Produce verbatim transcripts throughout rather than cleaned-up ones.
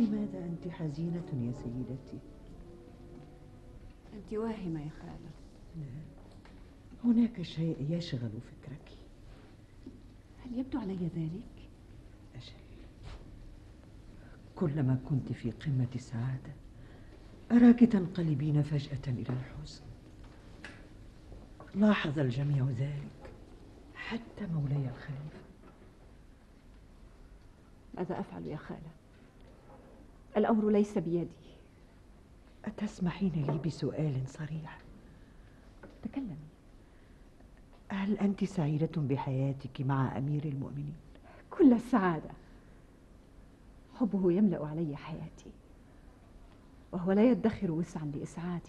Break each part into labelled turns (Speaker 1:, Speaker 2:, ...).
Speaker 1: لماذا أنت حزينة يا سيدتي؟
Speaker 2: أنت واهمة يا خالة.
Speaker 1: لا، هناك شيء يشغل فكرك.
Speaker 2: هل يبدو علي ذلك؟
Speaker 1: أجل، كلما كنت في قمة السعادة أراك تنقلبين فجأة إلى الحزن. لاحظ الجميع ذلك، حتى مولاي الخليفة.
Speaker 2: ماذا أفعل يا خالة؟ الأمر ليس بيدي.
Speaker 1: أتسمحين لي بسؤال صريح؟
Speaker 2: تكلمي.
Speaker 1: هل أنت سعيدة بحياتك مع أمير المؤمنين؟
Speaker 2: كل السعادة. حبه يملأ علي حياتي، وهو لا يدخر وسعا لإسعادي.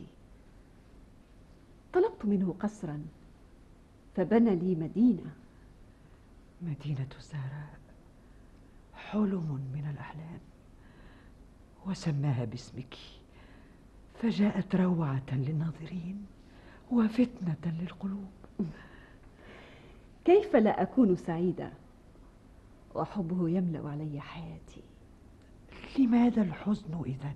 Speaker 2: طلبت منه قصرا فبنى لي مدينة.
Speaker 1: مدينة الزهراء، حلم من الأحلام، وسماها باسمك، فجاءت روعة للناظرين وفتنة للقلوب.
Speaker 2: كيف لا أكون سعيدة وحبه يملأ علي حياتي؟
Speaker 1: لماذا الحزن إذن؟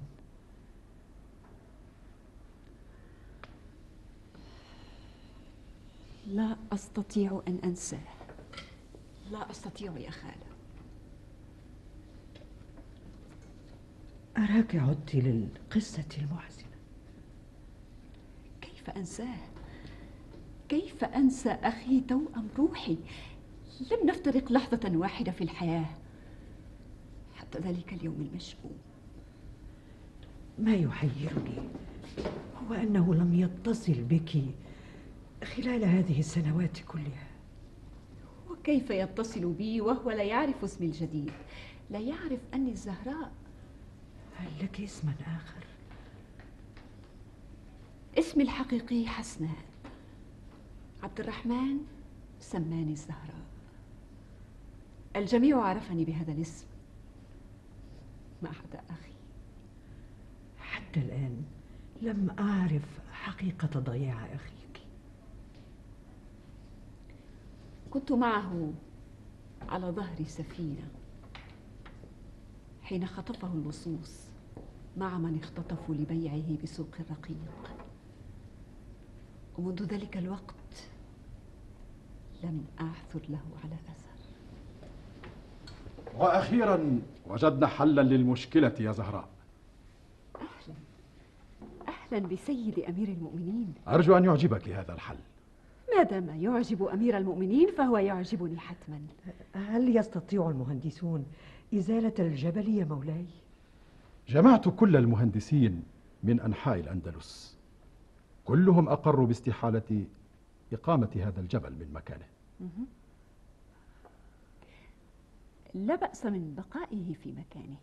Speaker 2: لا أستطيع أن أنساه. لا أستطيع يا خالة.
Speaker 1: أراك عدت للقصة المحزنة.
Speaker 2: كيف أنساه؟ كيف أنسى أخي توأم روحي؟ لم نفترق لحظة واحدة في الحياة حتى ذلك اليوم المشؤوم.
Speaker 1: ما يحيرني هو أنه لم يتصل بك خلال هذه السنوات كلها.
Speaker 2: وكيف يتصل بي وهو لا يعرف اسمي الجديد؟ لا يعرف أني الزهراء.
Speaker 1: هل لك اسما آخر؟
Speaker 2: اسمي الحقيقي حسناء. عبد الرحمن سماني الزهراء. الجميع عرفني بهذا الاسم ما عدا أخي.
Speaker 1: حتى الآن لم أعرف حقيقة ضياع أخيك.
Speaker 2: كنت معه على ظهر سفينة حين خطفه اللصوص مع من اختطفوا لبيعه بسوق الرقيق، ومنذ ذلك الوقت لم أعثر له على أثر.
Speaker 3: وأخيرا وجدنا حلا للمشكلة يا زهراء.
Speaker 2: أهلا أهلا بسيد أمير المؤمنين.
Speaker 3: أرجو أن يعجبك هذا الحل.
Speaker 2: ما دام يعجب أمير المؤمنين فهو يعجبني حتما.
Speaker 1: هل يستطيع المهندسون إزالة الجبل يا مولاي؟
Speaker 3: جمعت كل المهندسين من أنحاء الأندلس، كلهم أقروا باستحالة إقامة هذا الجبل من مكانه.
Speaker 2: لا بأس من بقائه في مكانه.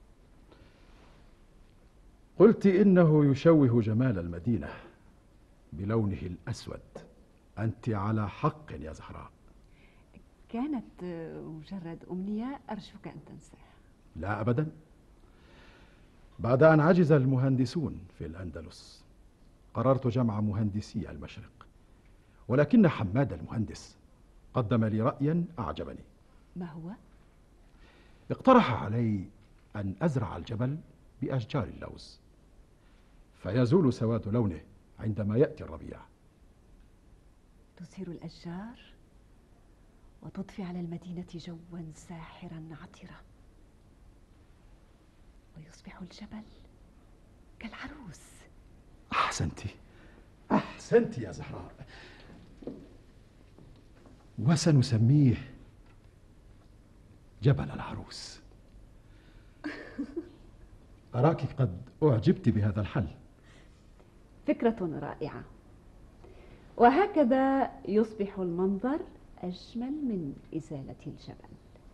Speaker 3: قلت إنه يشوه جمال المدينة بلونه الأسود. أنت على حق يا زهراء.
Speaker 2: كانت مجرد أمنية أرجوك أن تنساها.
Speaker 3: لا أبدا. بعد أن عجز المهندسون في الأندلس قررت جمع مهندسي المشرق، ولكن حماد المهندس قدم لي رأيا أعجبني.
Speaker 2: ما هو؟
Speaker 3: اقترح علي أن أزرع الجبل بأشجار اللوز فيزول سواد لونه عندما يأتي الربيع.
Speaker 2: تثير الأشجار وتضفي على المدينة جوا ساحرا عطرا، ويصبح الجبل كالعروس.
Speaker 3: أحسنت أحسنت يا زهراء، وسنسميه جبل العروس. أراك قد أعجبت بهذا الحل.
Speaker 2: فكرة رائعة، وهكذا يصبح المنظر أجمل من إزالة الجبل.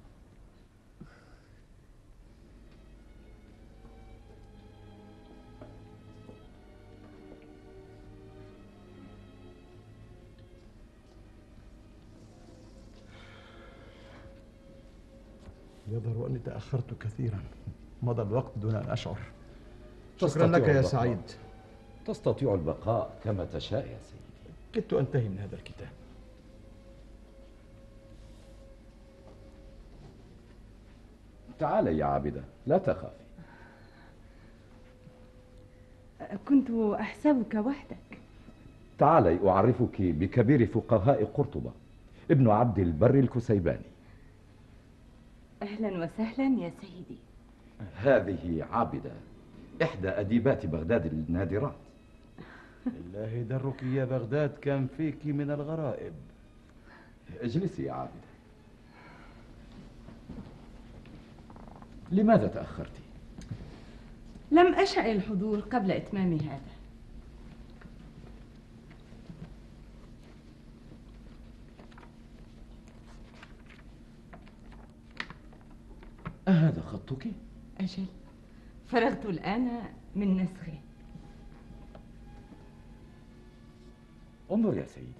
Speaker 4: يظهر أني تأخرت كثيرا، مضى الوقت دون أن أشعر. شكرا لك يا سعيد.
Speaker 5: تستطيع البقاء كما تشاء يا سيدي.
Speaker 4: كدت أنتهي من هذا الكتاب.
Speaker 5: تعالي يا عابدة، لا تخافي.
Speaker 6: كنت أحسبك وحدك.
Speaker 5: تعالي أعرفك بكبير فقهاء قرطبة، ابن عبد البر الكسيباني.
Speaker 6: أهلا وسهلا يا سيدي.
Speaker 5: هذه عابدة، إحدى أديبات بغداد النادرات.
Speaker 4: الله درك يا بغداد كان فيك من الغرائب.
Speaker 5: اجلسي يا عابدة. لماذا تأخرت؟
Speaker 6: لم أشأ الحضور قبل إتمام هذا.
Speaker 5: أهذا خطك؟
Speaker 6: أجل، فرغت الآن من نسخه.
Speaker 5: انظر يا سيدي.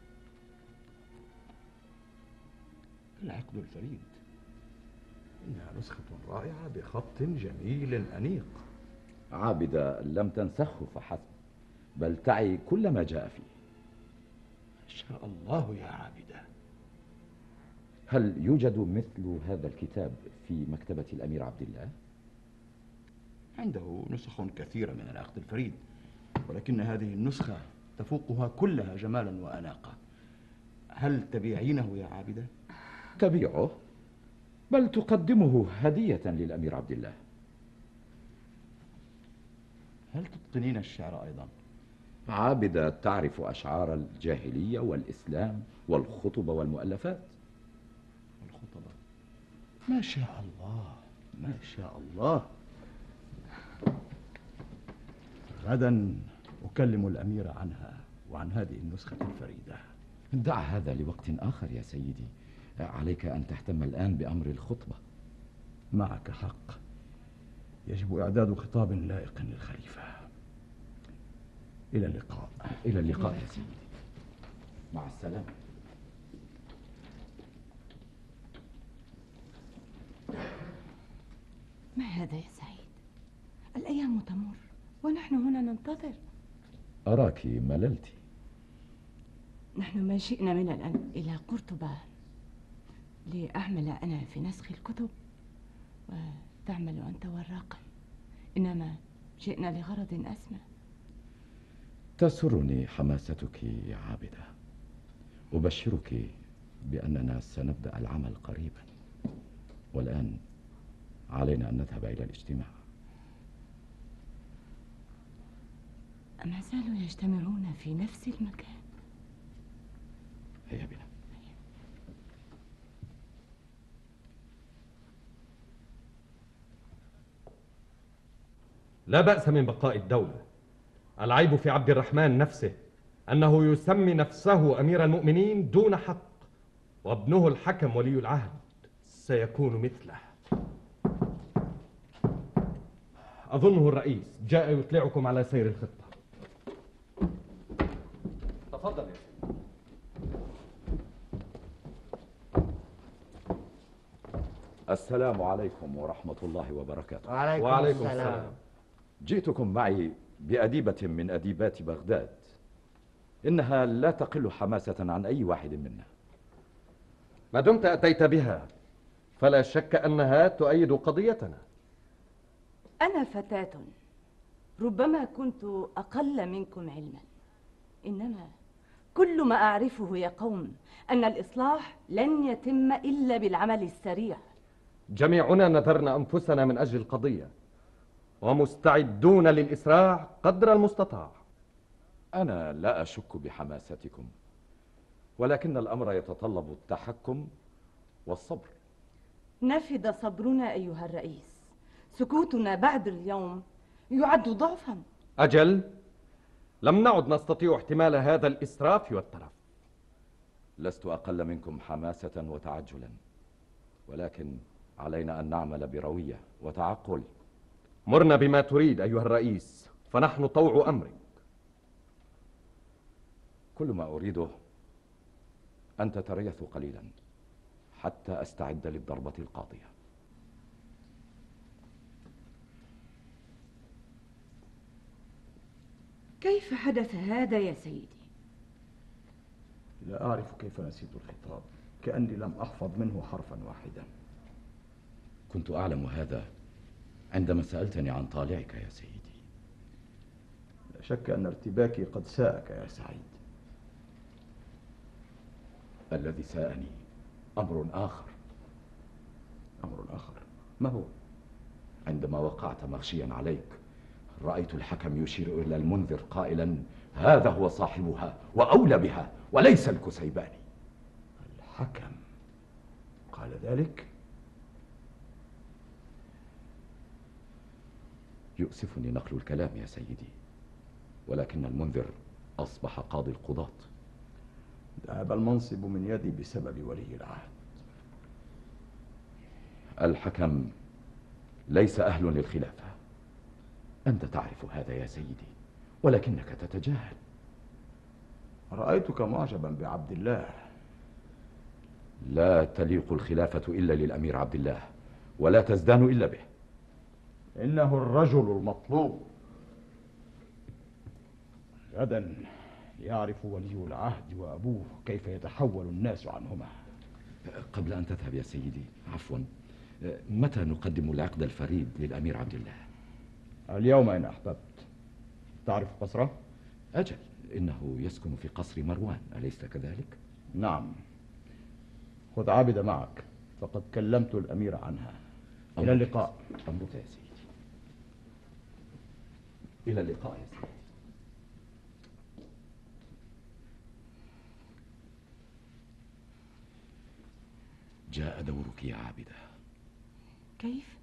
Speaker 4: العقد الفريد، إنها نسخة رائعة بخط جميل أنيق.
Speaker 5: عابدة لم تنسخه فحسب، بل تعي كل ما جاء فيه.
Speaker 4: ما شاء الله يا عابدة.
Speaker 5: هل يوجد مثل هذا الكتاب في مكتبة الأمير عبد الله؟
Speaker 4: عنده نسخ كثيرة من العقد الفريد، ولكن هذه النسخة تفوقها كلها جمالا وأناقة. هل تبيعينه يا عابدة؟
Speaker 5: تبيعه؟ بل تقدمه هدية للأمير عبد الله.
Speaker 4: هل تتقنين الشعر أيضا؟
Speaker 5: عابدة تعرف أشعار الجاهلية والإسلام والخطب والمؤلفات.
Speaker 4: الخطبة، ما شاء الله ما شاء الله. غدا أكلم الأمير عنها وعن هذه النسخة الفريدة.
Speaker 5: دع هذا لوقت آخر يا سيدي، عليك أن تهتم الآن بأمر الخطبة.
Speaker 4: معك حق، يجب إعداد خطاب لائق للخليفة. إلى اللقاء.
Speaker 5: إلى اللقاء يا سيدي، مع السلامة.
Speaker 6: ما هذا يا سعيد؟ الأيام تمر ونحن هنا ننتظر.
Speaker 5: أراك مللت.
Speaker 6: نحن ما جئنا من الآن إلى قرطبة لأعمل أنا في نسخ الكتب وتعمل أنت والراقم، إنما جئنا لغرض أسمى.
Speaker 5: تسرني حماستك يا عابدة. أبشرك بأننا سنبدأ العمل قريبا، والآن علينا أن نذهب إلى الاجتماع.
Speaker 6: أما زالوا يجتمعون في نفس المكان؟
Speaker 5: هيا بنا.
Speaker 7: لا بأس من بقاء الدولة، العيب في عبد الرحمن نفسه، أنه يسمي نفسه أمير المؤمنين دون حق، وابنه الحكم ولي العهد سيكون مثله. أظنه الرئيس جاء يطلعكم على سير الخطة. تفضل يا سيدي.
Speaker 5: السلام عليكم ورحمة الله وبركاته.
Speaker 8: وعليكم,
Speaker 7: وعليكم
Speaker 8: السلام.
Speaker 7: السلام.
Speaker 5: جئتكم معي بأديبة من أديبات بغداد، إنها لا تقل حماسة عن أي واحد منا.
Speaker 7: ما دمت أتيت بها فلا شك أنها تؤيد قضيتنا.
Speaker 6: أنا فتاة ربما كنت أقل منكم علما، إنما كل ما أعرفه يا قوم أن الإصلاح لن يتم إلا بالعمل السريع.
Speaker 7: جميعنا نذرنا أنفسنا من أجل القضية ومستعدون للإسراع قدر المستطاع.
Speaker 5: أنا لا أشك بحماستكم، ولكن الأمر يتطلب التحكم والصبر.
Speaker 6: نفد صبرنا أيها الرئيس، سكوتنا بعد اليوم يعد ضعفا.
Speaker 7: أجل، لم نعد نستطيع احتمال هذا الإسراف والترف.
Speaker 5: لست أقل منكم حماسة وتعجلا، ولكن علينا أن نعمل بروية وتعقل.
Speaker 7: مرنا بما تريد أيها الرئيس، فنحن طوع أمرك.
Speaker 5: كل ما أريده أن تتريثوا قليلا حتى أستعد للضربة القاضية.
Speaker 6: كيف حدث هذا يا سيدي؟
Speaker 4: لا أعرف كيف نسيت الخطاب، كأني لم أحفظ منه حرفا واحدا.
Speaker 5: كنت أعلم هذا عندما سألتني عن طالعك يا سيدي.
Speaker 4: شك أن ارتباكي قد ساءك يا سعيد.
Speaker 5: الذي ساءني أمر آخر.
Speaker 4: أمر آخر؟ ما هو؟
Speaker 5: عندما وقعت مغشيا عليك رأيت الحكم يشير إلى المنذر قائلا: هذا هو صاحبها وأولى بها وليس الكسيباني.
Speaker 4: الحكم قال ذلك؟
Speaker 5: يؤسفني نقل الكلام يا سيدي، ولكن المنذر أصبح قاضي القضاة.
Speaker 4: ذهب المنصب من يدي بسبب ولي العهد.
Speaker 5: الحكم ليس أهل للخلافة، أنت تعرف هذا يا سيدي، ولكنك تتجاهل.
Speaker 4: رأيتك معجبا بعبد الله.
Speaker 5: لا تليق الخلافة إلا للأمير عبد الله، ولا تزدان إلا به.
Speaker 4: إنه الرجل المطلوب. غدا يعرف ولي العهد وأبوه كيف يتحول الناس عنهما.
Speaker 5: قبل أن تذهب يا سيدي، عفوا، متى نقدم العقد الفريد للأمير عبد الله؟
Speaker 4: اليوم إن أحببت. تعرف قصره؟
Speaker 5: أجل، إنه يسكن في قصر مروان، أليس كذلك؟
Speaker 4: نعم. خذ عابدة معك، فقد كلمت الأمير عنها. إلى اللقاء.
Speaker 5: أمرك يا سيدي. إلى اللقاء يا سيدي. جاء دورك يا عابدة.
Speaker 6: كيف؟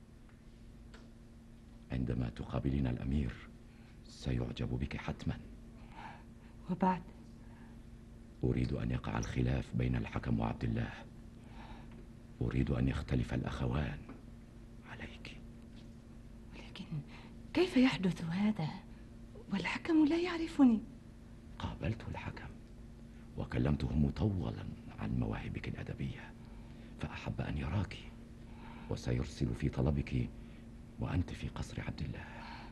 Speaker 5: عندما تقابلين الأمير سيعجب بك حتما.
Speaker 6: وبعد؟
Speaker 5: أريد أن يقع الخلاف بين الحكم وعبد الله. أريد أن يختلف الأخوان عليك.
Speaker 6: ولكن كيف يحدث هذا والحكم لا يعرفني؟
Speaker 5: قابلت الحكم وكلمته مطولا عن مواهبك الأدبية، فأحب أن يراك، وسيرسل في طلبك وأنت في قصر عبد الله.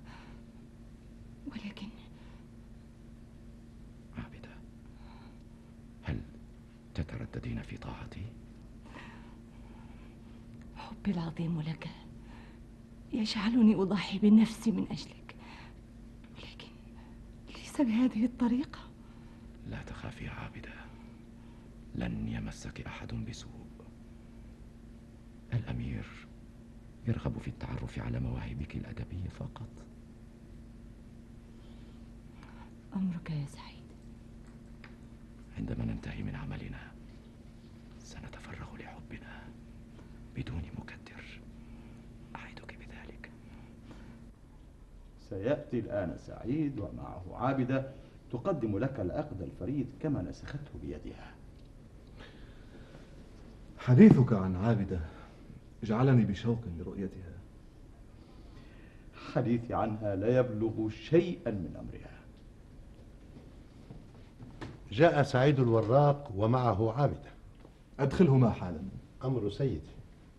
Speaker 6: ولكن
Speaker 5: عابدة، هل تترددين في طاعتي؟
Speaker 6: حبي العظيم لك يجعلني أضحي بنفسي من أجلك، ولكن ليس بهذه الطريقة.
Speaker 5: لا تخافي يا عابدة، لن يمسك أحد بسوء. الأمير يرغب في التعرف على مواهبك الأدبية فقط.
Speaker 6: أمرك يا سعيد.
Speaker 5: عندما ننتهي من عملنا سنتفرغ لحبنا بدون مكدر، أعدك بذلك.
Speaker 4: سيأتي الآن سعيد ومعه عابدة تقدم لك العقد الفريد كما نسخته بيدها.
Speaker 8: حديثك عن عابدة جعلني بشوق لرؤيتها.
Speaker 4: حديثي عنها لا يبلغ شيئا من أمرها.
Speaker 9: جاء سعيد الوراق ومعه عابدة.
Speaker 8: أدخلهما حالا.
Speaker 9: أمر سيدي.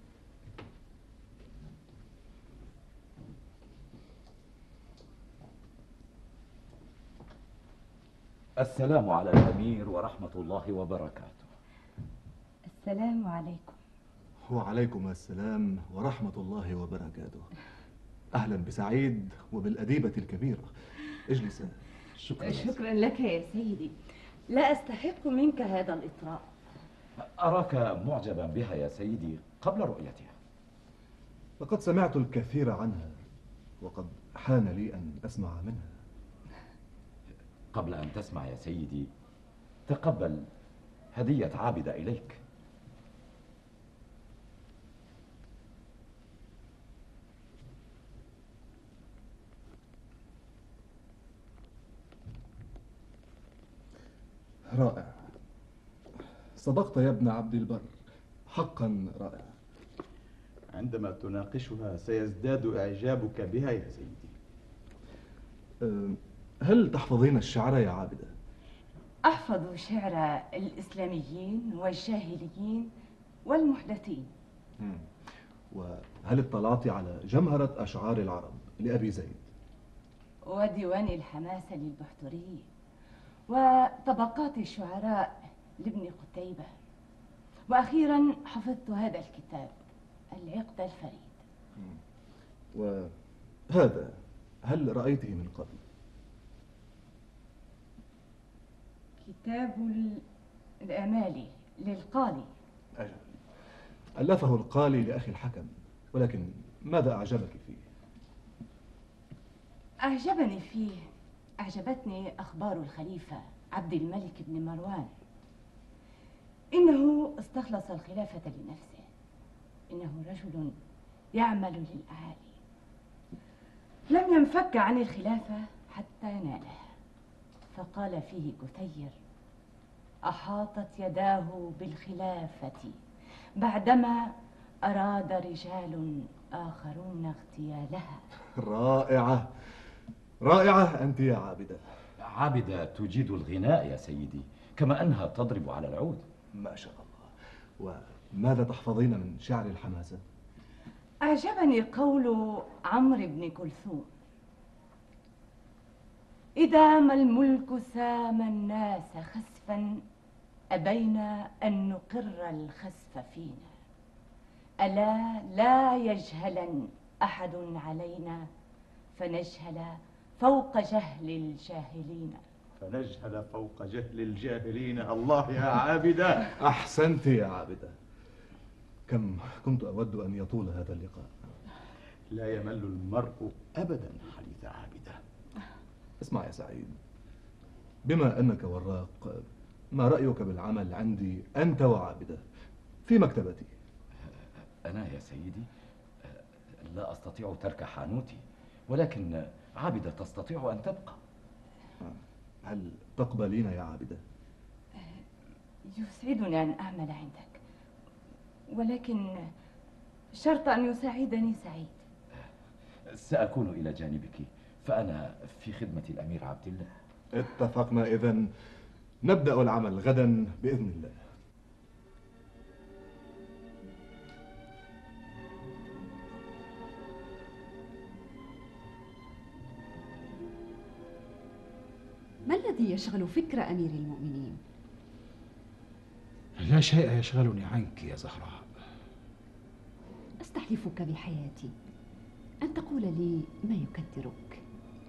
Speaker 5: السلام على الأمير ورحمة الله وبركاته.
Speaker 6: السلام عليكم.
Speaker 8: وعليكم السلام ورحمة الله وبركاته. أهلا بسعيد وبالأديبة الكبيرة. اجلسا.
Speaker 6: شكرا, شكرا لك يا سيدي، لا أستحق منك هذا الإطراء.
Speaker 5: أراك معجبا بها يا سيدي قبل رؤيتها.
Speaker 8: لقد سمعت الكثير عنها وقد حان لي أن أسمع منها.
Speaker 5: قبل أن تسمع يا سيدي تقبل هدية عابدة إليك.
Speaker 8: رائع، صدقت يا ابن عبد البر، حقا رائع.
Speaker 4: عندما تناقشها سيزداد إعجابك بها يا سيدي.
Speaker 8: هل تحفظين الشعر يا عابدة؟
Speaker 6: أحفظ شعر الإسلاميين والجاهليين والمحدثين.
Speaker 8: وهل اطلعت على جمهرة أشعار العرب لأبي زيد؟
Speaker 6: وديوان الحماسة للبحتري، وطبقات الشعراء لابن قتيبة، وأخيرا حفظت هذا الكتاب العقد الفريد.
Speaker 8: وهذا هل رأيته من قبل؟
Speaker 6: كتاب ال- الآمالي للقاضي.
Speaker 8: أجل، ألفه القالي لأخي الحكم، ولكن ماذا أعجبك فيه؟
Speaker 6: أعجبني فيه أعجبتني أخبار الخليفة عبد الملك بن مروان. إنه استخلص الخلافة لنفسه، إنه رجل يعمل للأعالي، لم ينفك عن الخلافة حتى نالها. فقال فيه كثير: أحاطت يداه بالخلافة بعدما أراد رجال آخرون اغتيالها.
Speaker 8: رائعة رائعة أنت يا عابدة.
Speaker 5: عابدة تجيد الغناء يا سيدي، كما أنها تضرب على العود.
Speaker 8: ما شاء الله. وماذا تحفظين من شعر الحماسة؟
Speaker 6: أعجبني قول عمرو بن كلثوم: إذا ما الملك سام الناس خسفا أبينا أن نقر الخسف فينا، ألا لا يجهلن أحد علينا فنجهل فوق جهل الجاهلين.
Speaker 10: فنجهل فوق جهل الجاهلين. الله يا عابدة.
Speaker 8: أحسنت يا عابدة. كم كنت أود أن يطول هذا اللقاء.
Speaker 10: لا يمل المرء أبدا حديث عابدة.
Speaker 8: اسمع يا سعيد، بما أنك وراق، ما رأيك بالعمل عندي أنت وعابدة في مكتبتي؟
Speaker 5: أنا يا سيدي لا أستطيع ترك حانوتي، ولكن عابدة تستطيع أن تبقى.
Speaker 8: هل تقبلين يا عابدة؟
Speaker 6: يسعدني أن أعمل عندك، ولكن شرط أن يساعدني سعيد.
Speaker 5: سأكون إلى جانبك، فأنا في خدمة الأمير عبد الله.
Speaker 8: اتفقنا. إذن نبدأ العمل غدا بإذن الله.
Speaker 2: ما الذي يشغل فكر أمير المؤمنين؟
Speaker 3: لا شيء يشغلني عنك يا زهراء.
Speaker 2: أستحلفك بحياتي أن تقول لي ما يكدرك.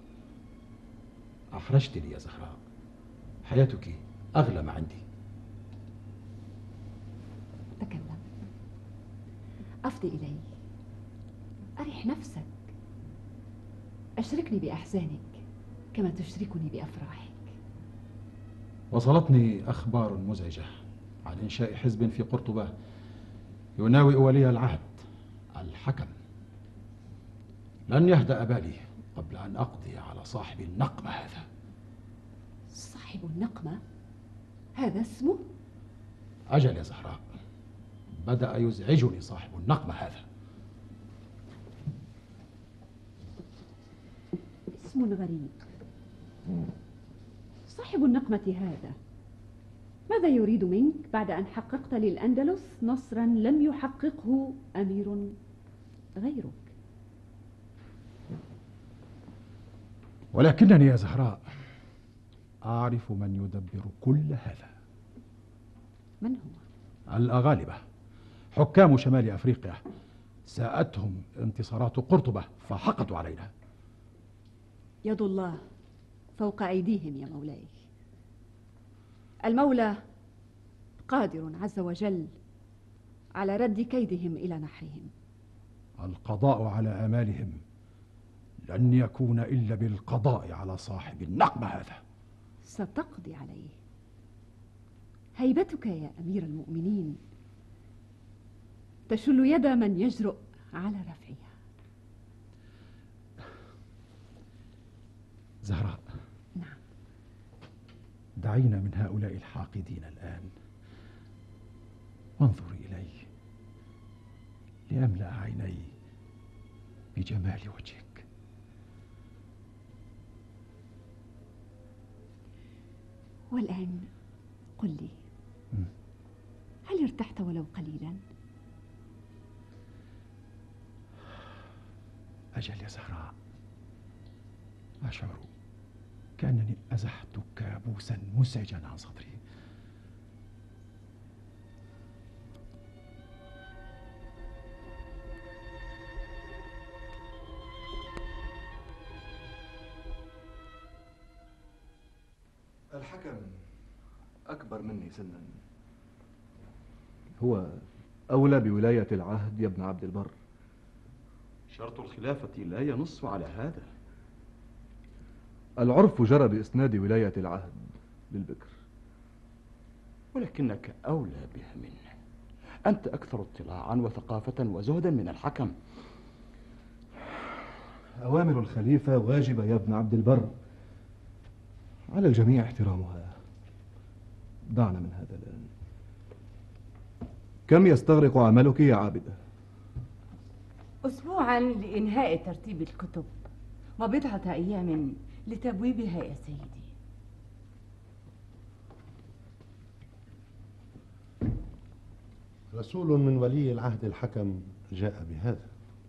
Speaker 3: أحرجتني يا زهراء، حياتك أغلى ما عندي.
Speaker 2: تكلم، أفضي إلي، أرح نفسك، أشركني بأحزانك كما تشركني بأفراحك.
Speaker 3: وصلتني أخبار مزعجة عن إنشاء حزب في قرطبة يناوئ ولي العهد الحكم. لن يهدأ بالي قبل أن أقضي على صاحب النقمة هذا.
Speaker 2: صاحب النقمة؟ هذا اسمه؟
Speaker 3: أجل يا زهراء، بدأ يزعجني صاحب النقمة هذا.
Speaker 2: اسم غريب. صاحب النقمة هذا ماذا يريد منك بعد أن حققت للأندلس نصرا لم يحققه أمير غيرك؟
Speaker 3: ولكنني يا زهراء أعرف من يدبر كل هذا.
Speaker 2: من هو؟
Speaker 3: الأغالبة، حكام شمال أفريقيا. ساءتهم انتصارات قرطبة فحقدوا علينا.
Speaker 2: يد الله فوق أيديهم يا مولاي. المولى قادر عز وجل على رد كيدهم إلى نحرهم.
Speaker 3: القضاء على آمالهم لن يكون إلا بالقضاء على صاحب النقمة هذا.
Speaker 2: ستقضي عليه. هيبتك يا أمير المؤمنين تشل يد من يجرؤ على رفعها.
Speaker 3: زهراء،
Speaker 2: نعم.
Speaker 3: دعينا من هؤلاء الحاقدين الآن، وانظري إلي لأملأ عيني بجمال وجهك.
Speaker 2: والآن قل لي، هل ارتحت ولو قليلا؟
Speaker 3: أجل يا زهراء، أشعر كأنني أزحت كابوسا مزعجا عن صدري.
Speaker 8: الحكم أكبر مني سنا، هو أولى بولاية العهد يا ابن عبد البر.
Speaker 4: شرط الخلافة لا ينص على هذا.
Speaker 8: العرف جرى بإسناد ولاية العهد للبكر.
Speaker 4: ولكنك أولى بها منه، أنت أكثر اطلاعا وثقافة وزهدا من الحكم.
Speaker 8: أوامر الخليفة واجبة يا ابن عبد البر، على الجميع احترامها. دعنا من هذا الآن. كم يستغرق عملك يا عابدة؟
Speaker 6: أسبوعا لإنهاء ترتيب الكتب، وبضعة أيام لتبويبها يا سيدي.
Speaker 9: رسول من ولي العهد الحكم جاء بهذا.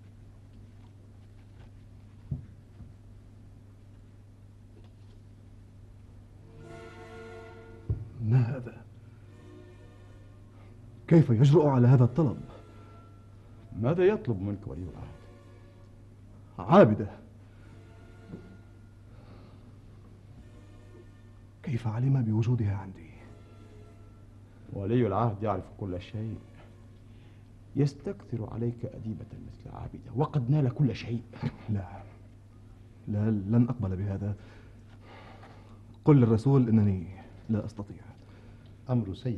Speaker 8: ما هذا؟ كيف يجرؤ على هذا الطلب؟
Speaker 4: ماذا يطلب منك ولي العهد؟
Speaker 8: عابدة. كيف علم بوجودها عندي؟
Speaker 4: ولي العهد يعرف كل شيء، يستكثر عليك أديبة مثل عابدة، وقد نال كل شيء.
Speaker 8: لا لا، لن أقبل بهذا. قل للرسول إنني لا أستطيع.
Speaker 9: أمر سيدي.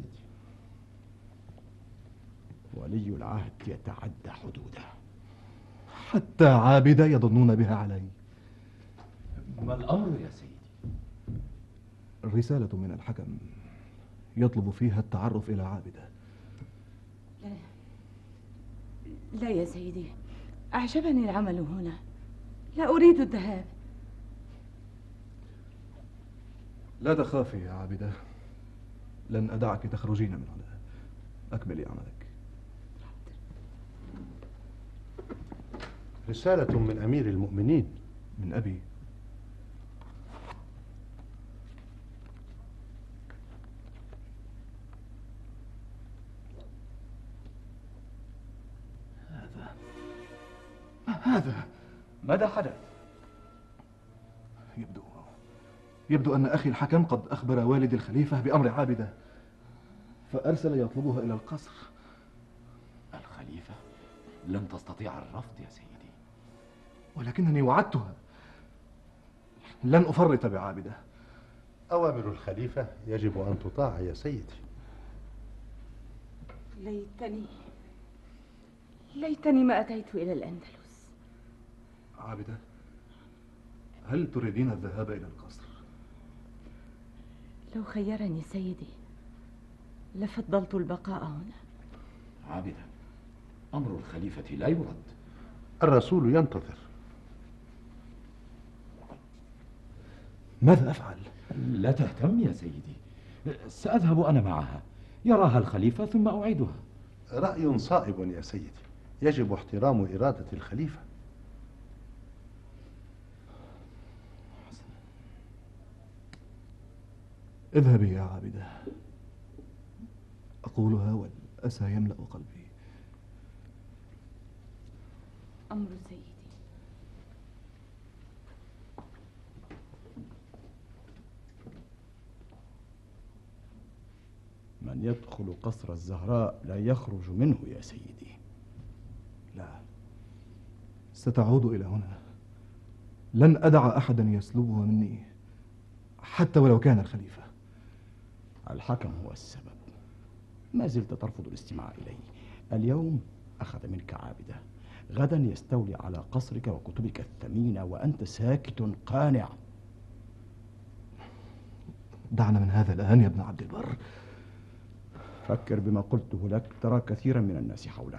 Speaker 4: ولي العهد يتعدى حدوده.
Speaker 8: حتى عابدة يظنون بها علي.
Speaker 5: ما الأمر يا سيدي؟
Speaker 8: الرسالة من الحكم يطلب فيها التعرف إلى عابدة.
Speaker 6: لا لا يا سيدي، أعجبني العمل هنا، لا أريد الذهاب.
Speaker 8: لا تخافي يا عابدة، لن أدعك تخرجين من هنا. أكملي عملك.
Speaker 9: رسالة من أمير المؤمنين.
Speaker 8: من أبي. هذا ما هذا؟
Speaker 4: ماذا حدث؟
Speaker 8: يبدو يبدو أن أخي الحكم قد أخبر والد الخليفة بأمر عابدة، فأرسل يطلبها إلى القصر.
Speaker 5: الخليفة لن تستطيع الرفض يا سيدي.
Speaker 8: ولكنني وعدتها، لن أفرط بعابدة.
Speaker 9: أوامر الخليفة يجب أن تطاع يا سيدي.
Speaker 6: ليتني ليتني ما أتيت إلى الأندلس.
Speaker 8: عابدة، هل تريدين الذهاب إلى القصر؟
Speaker 6: لو خيرني سيدي لفضلت البقاء هنا.
Speaker 5: عابدة، أمر الخليفة لا يرد.
Speaker 9: الرسول ينتظر.
Speaker 8: ماذا أفعل؟
Speaker 5: لا تهتم يا سيدي، سأذهب أنا معها، يراها الخليفة ثم أعيدها.
Speaker 9: رأي صائب يا سيدي، يجب احترام إرادة الخليفة.
Speaker 8: اذهبي يا عابدة، أقولها والأسى يملأ قلبي.
Speaker 6: أمر سيدي.
Speaker 4: من يدخل قصر الزهراء لا يخرج منه يا سيدي.
Speaker 8: لا، ستعود إلى هنا. لن أدع أحدا يسلبها مني حتى ولو كان الخليفة.
Speaker 4: الحكم هو السبب، ما زلت ترفض الاستماع إلي. اليوم أخذ منك عابدة، غدا يستولي على قصرك وكتبك الثمينة وأنت ساكت قانع.
Speaker 8: دعنا من هذا الآن يا ابن عبد البر.
Speaker 4: فكر بما قلته لك، ترى كثيرا من الناس حولك.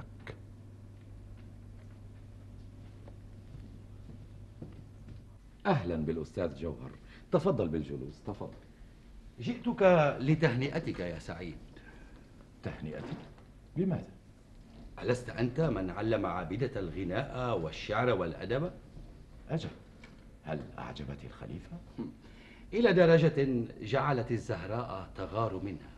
Speaker 5: أهلا بالأستاذ جوهر، تفضل بالجلوس، تفضل.
Speaker 11: جئتك لتهنئتك يا سعيد.
Speaker 5: تهنئتي؟ بماذا؟
Speaker 11: ألست أنت من علم عابدة الغناء والشعر والأدب؟
Speaker 5: أجل، هل أعجبت الخليفة؟
Speaker 11: إلى درجة جعلت الزهراء تغار منها.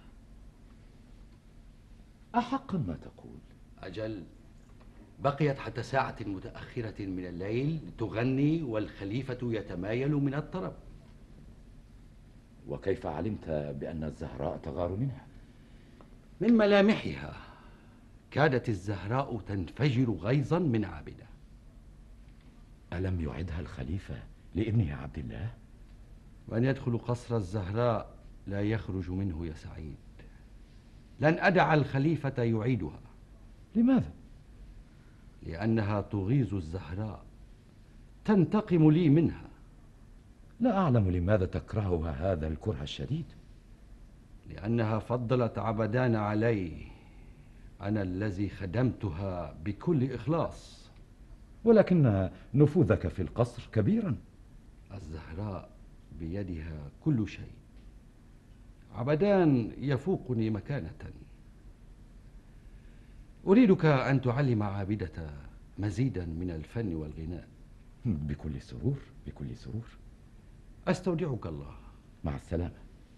Speaker 5: أحقا ما تقول؟
Speaker 11: أجل، بقيت حتى ساعة متأخرة من الليل تغني والخليفة يتمايل من الطرب.
Speaker 5: وكيف علمت بأن الزهراء تغار منها؟
Speaker 11: من ملامحها كادت الزهراء تنفجر غيظا من عابدة.
Speaker 5: ألم يعدها الخليفة لابنه عبد الله؟
Speaker 11: من يدخل قصر الزهراء لا يخرج منه يا سعيد. لن أدع الخليفة يعيدها.
Speaker 5: لماذا؟
Speaker 11: لأنها تغيظ الزهراء، تنتقم لي منها.
Speaker 5: لا أعلم لماذا تكرهها هذا الكره الشديد.
Speaker 11: لأنها فضلت عبدان علي، أنا الذي خدمتها بكل إخلاص.
Speaker 5: ولكن نفوذك في القصر كبيرا.
Speaker 11: الزهراء بيدها كل شيء. عبدان يفوقني مكانة. أريدك أن تعلم عابدة مزيدا من الفن والغناء.
Speaker 5: بكل سرور، بكل سرور.
Speaker 11: أستودعك الله.
Speaker 5: مع السلامة.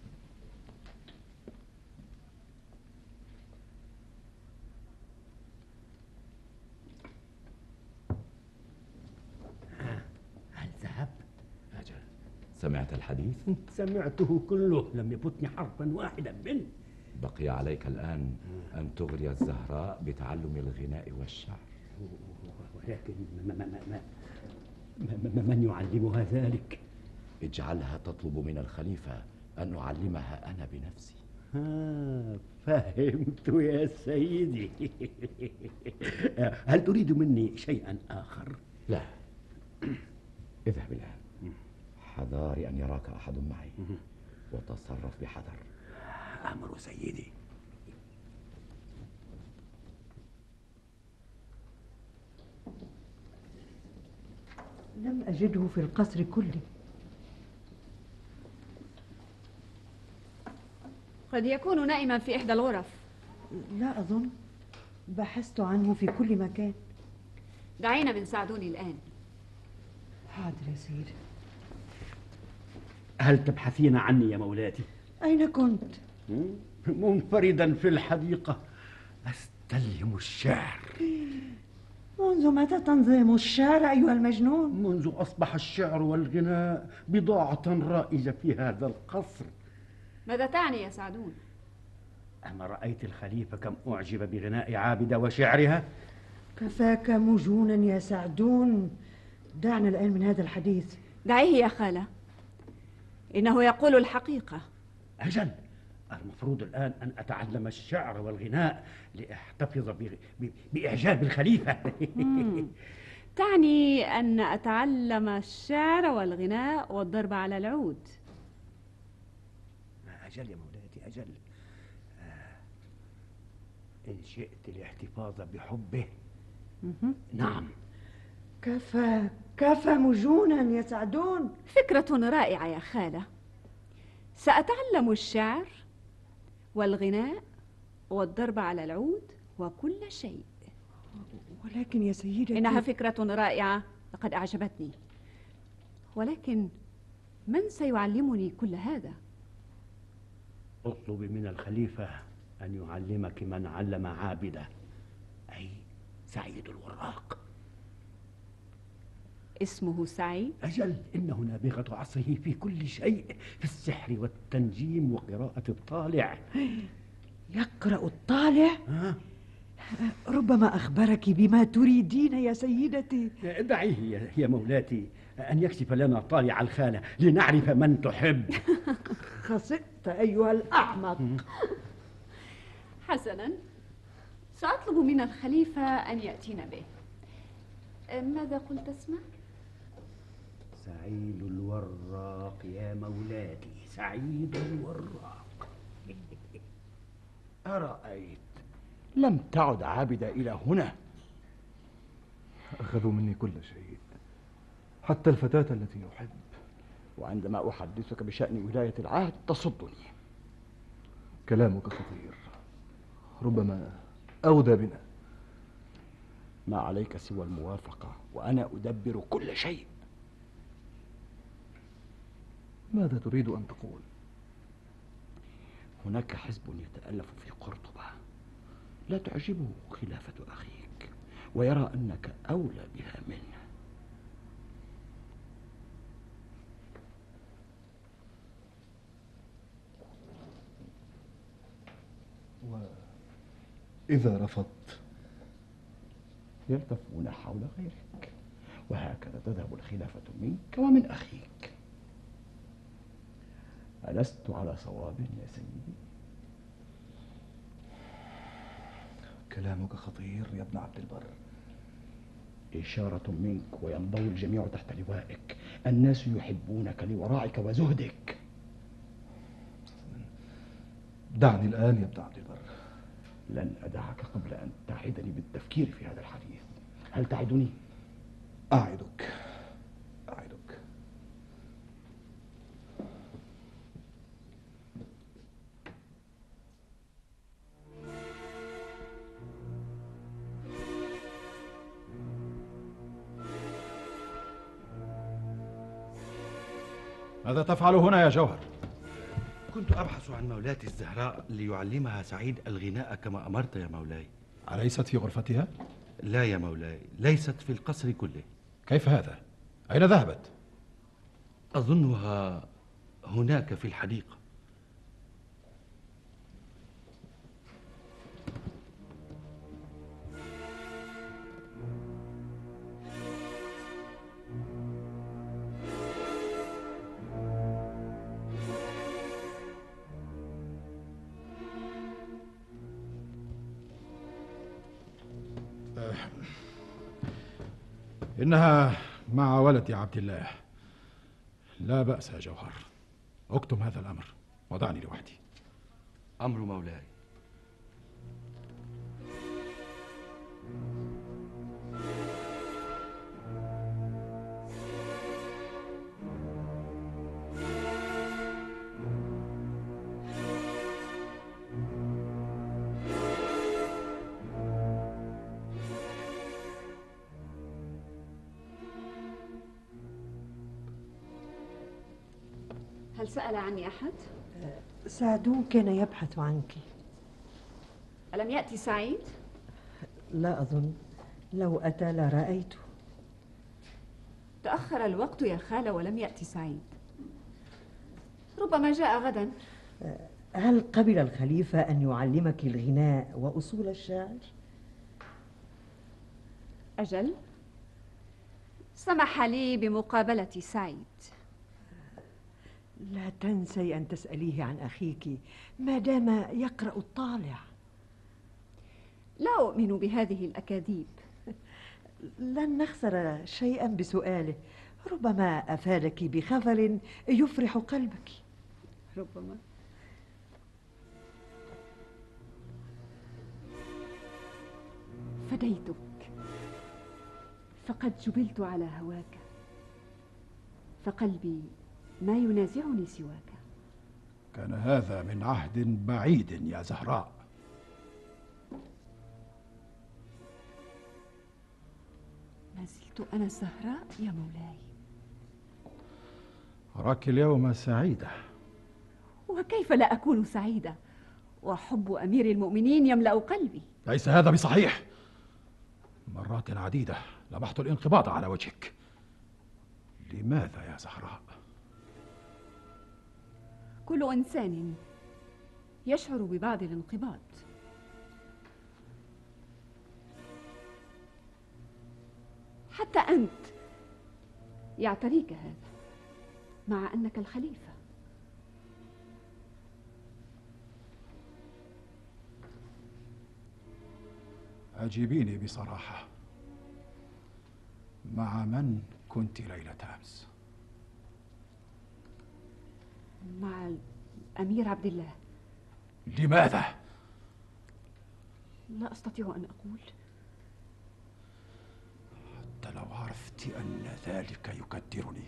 Speaker 12: هل ذهب؟
Speaker 5: أجل. سمعت الحديث؟
Speaker 12: سمعته كله، لم يفوتني حرفا واحدا منه.
Speaker 5: بقي عليك الآن أن تغري الزهراء بتعلم الغناء والشعر.
Speaker 12: ولكن ما ما ما ما من يعلمها ذلك؟
Speaker 5: اجعلها تطلب من الخليفة أن أعلمها أنا بنفسي.
Speaker 12: آه فهمت يا سيدي. هل تريد مني شيئا آخر؟
Speaker 5: لا، اذهب الآن. حذاري أن يراك أحد معي، وتصرف بحذر.
Speaker 12: أمر سيدي.
Speaker 1: لم أجده في القصر كله.
Speaker 2: قد يكون نائما في إحدى الغرف.
Speaker 1: لا أظن، بحثت عنه في كل مكان.
Speaker 2: دعينا من ساعدوني الآن.
Speaker 1: حاضر يا سيدي.
Speaker 12: هل تبحثين عني يا مولاتي؟
Speaker 1: أين كنت؟
Speaker 12: منفردا في الحديقة أستلهم الشعر.
Speaker 1: منذ متى تنظم الشعر أيها المجنون؟
Speaker 12: منذ أصبح الشعر والغناء بضاعة رائجة في هذا القصر.
Speaker 2: ماذا تعني يا سعدون؟
Speaker 12: أما رأيت الخليفة كم أعجب بغناء عابدة وشعرها؟
Speaker 1: كفاك مجونا يا سعدون. دعنا الآن من هذا الحديث.
Speaker 2: دعيه يا خالة، إنه يقول الحقيقة.
Speaker 12: أجل، المفروض الآن أن أتعلم الشعر والغناء لأحتفظ ب... ب... بإعجاب الخليفة.
Speaker 2: تعني أن أتعلم الشعر والغناء والضرب على العود.
Speaker 12: أجل يا مولاتي، أجل. آه. إن شئت الاحتفاظ بحبه. نعم.
Speaker 1: كفى كفى مجونا يا سعدون.
Speaker 2: فكرة رائعة يا خالة. سأتعلم الشعر والغناء والضرب على العود وكل شيء.
Speaker 1: ولكن يا سيدتي،
Speaker 2: إنها فكرة رائعة لقد أعجبتني، ولكن من سيعلمني كل هذا؟
Speaker 12: اطلبي من الخليفة أن يعلمك من علم عابدة، أي سعيد الوراق.
Speaker 2: اسمه سعيد؟
Speaker 12: أجل، إنه نابغة عصره في كل شيء، في السحر والتنجيم وقراءة الطالع.
Speaker 1: يقرأ الطالع؟
Speaker 12: ها؟
Speaker 1: ربما أخبرك بما تريدين يا سيدتي.
Speaker 12: دعيه يا مولاتي أن يكشف لنا طالع الخالة لنعرف من تحب.
Speaker 1: خسئت أيها الأحمق.
Speaker 2: حسنا، سأطلب من الخليفة أن يأتينا به. ماذا قلت اسمك؟
Speaker 12: سعيد الوراق يا مولاتي، سعيد الوراق.
Speaker 4: أرأيت لم تعد عابدة إلى هنا.
Speaker 8: أخذوا مني كل شيء، حتى الفتاة التي أحب.
Speaker 4: وعندما أحدثك بشأن ولاية العهد تصدني.
Speaker 8: كلامك خطير، ربما أودى بنا.
Speaker 4: ما عليك سوى الموافقة وأنا أدبر كل شيء.
Speaker 8: ماذا تريد أن تقول؟
Speaker 4: هناك حزب يتألف في قرطبة لا تعجبه خلافة أخيك، ويرى أنك أولى بها منه.
Speaker 8: وإذا رفضت؟
Speaker 4: يلتفون حول غيرك، وهكذا تذهب الخلافة منك ومن أخيك. ألست على صواب يا سيدي؟
Speaker 8: كلامك خطير يا ابن عبد البر.
Speaker 4: إشارة منك وينضوي الجميع تحت لوائك. الناس يحبونك لورعك وزهدك.
Speaker 8: دعني الآن يا ابن عبد البر.
Speaker 4: لن أدعك قبل أن تعدني بالتفكير في هذا الحديث. هل تعدني؟
Speaker 8: أعدك أعدك.
Speaker 3: ماذا تفعل هنا يا جوهر؟
Speaker 11: كنت أبحث عن مولاتي الزهراء ليعلمها سعيد الغناء كما أمرت يا مولاي.
Speaker 3: أليست في غرفتها؟
Speaker 11: لا يا مولاي، ليست في القصر كله.
Speaker 3: كيف هذا؟ أين ذهبت؟
Speaker 11: أظنها هناك في الحديقة.
Speaker 3: إنها مع ولدي عبد الله. لا بأس يا جوهر، اكتم هذا الأمر ودعني لوحدي.
Speaker 11: أمر مولاي.
Speaker 2: هل سأل عني أحد؟
Speaker 1: سعدون كان يبحث عنك.
Speaker 2: ألم يأتي سعيد؟
Speaker 1: لا أظن، لو أتى لرأيته.
Speaker 2: تأخر الوقت يا خالة ولم يأتي سعيد. ربما جاء غدا.
Speaker 1: هل قبل الخليفة أن يعلمك الغناء وأصول الشعر؟
Speaker 2: أجل، سمح لي بمقابلة سعيد.
Speaker 1: لا تنسي أن تسأليه عن أخيك ما دام يقرأ الطالع.
Speaker 2: لا أؤمن بهذه الأكاذيب.
Speaker 1: لن نخسر شيئا بسؤاله، ربما أفادك بخبر يفرح قلبك.
Speaker 2: ربما. فديتك، فقد جبلت على هواك، فقلبي ما ينازعني سواك.
Speaker 3: كان هذا من عهد بعيد يا زهراء.
Speaker 2: ما زلت أنا الزهراء يا مولاي.
Speaker 3: أراك اليوم سعيدة.
Speaker 2: وكيف لا أكون سعيدة وحب أمير المؤمنين يملأ قلبي؟
Speaker 3: ليس هذا بصحيح. مرات عديدة لمحت الانقباض على وجهك. لماذا يا زهراء؟
Speaker 2: كل إنسان يشعر ببعض الانقباض. حتى أنت يعتريك هذا مع أنك الخليفة.
Speaker 3: أجيبيني بصراحة، مع من كنت ليلة أمس؟
Speaker 2: مع الأمير عبد الله.
Speaker 3: لماذا؟
Speaker 2: لا أستطيع أن أقول.
Speaker 3: حتى لو عرفت أن ذلك يكدرني.